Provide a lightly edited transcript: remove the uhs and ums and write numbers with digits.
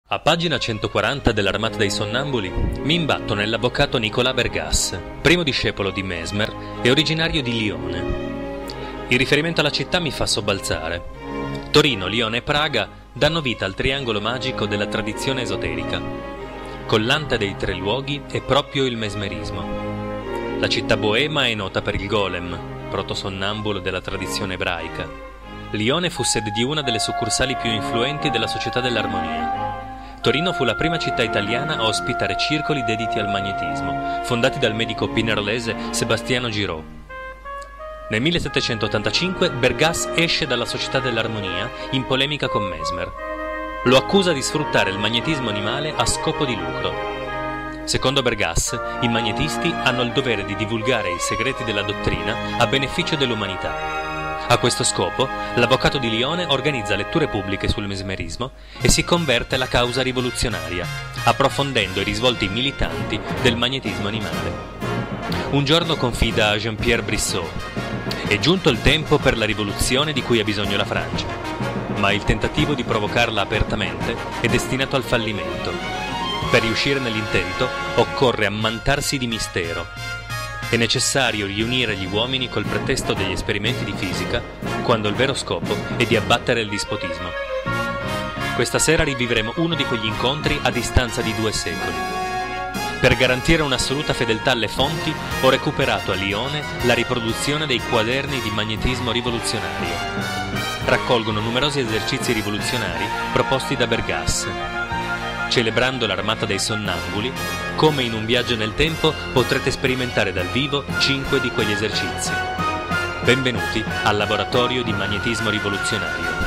A pagina 140 dell'Armata dei Sonnambuli mi imbatto nell'avvocato Nicolas Bergasse, primo discepolo di Mesmer e originario di Lione. Il riferimento alla città mi fa sobbalzare. Torino, Lione e Praga danno vita al triangolo magico della tradizione esoterica. Collante dei tre luoghi è proprio il mesmerismo. La città boema è nota per il golem, protosonnambulo della tradizione ebraica. Lione fu sede di una delle succursali più influenti della Società dell'Armonia. Torino fu la prima città italiana a ospitare circoli dediti al magnetismo, fondati dal medico pinerolese Sebastiano Giraud. Nel 1785 Bergasse esce dalla Società dell'Armonia in polemica con Mesmer. Lo accusa di sfruttare il magnetismo animale a scopo di lucro. Secondo Bergasse, i magnetisti hanno il dovere di divulgare i segreti della dottrina a beneficio dell'umanità. A questo scopo, l'avvocato di Lione organizza letture pubbliche sul mesmerismo e si converte alla causa rivoluzionaria, approfondendo i risvolti militanti del magnetismo animale. Un giorno confida a Jean-Pierre Brissot: «È giunto il tempo per la rivoluzione di cui ha bisogno la Francia, ma il tentativo di provocarla apertamente è destinato al fallimento. Per riuscire nell'intento occorre ammantarsi di mistero. È necessario riunire gli uomini col pretesto degli esperimenti di fisica, quando il vero scopo è di abbattere il dispotismo. Questa sera rivivremo uno di quegli incontri a distanza di 2 secoli. Per garantire un'assoluta fedeltà alle fonti, ho recuperato a Lione la riproduzione dei quaderni di magnetismo rivoluzionario. Raccolgono numerosi esercizi rivoluzionari proposti da Bergasse. Celebrando l'Armata dei Sonnambuli, come in un viaggio nel tempo, potrete sperimentare dal vivo 5 di quegli esercizi. Benvenuti al laboratorio di magnetismo rivoluzionario».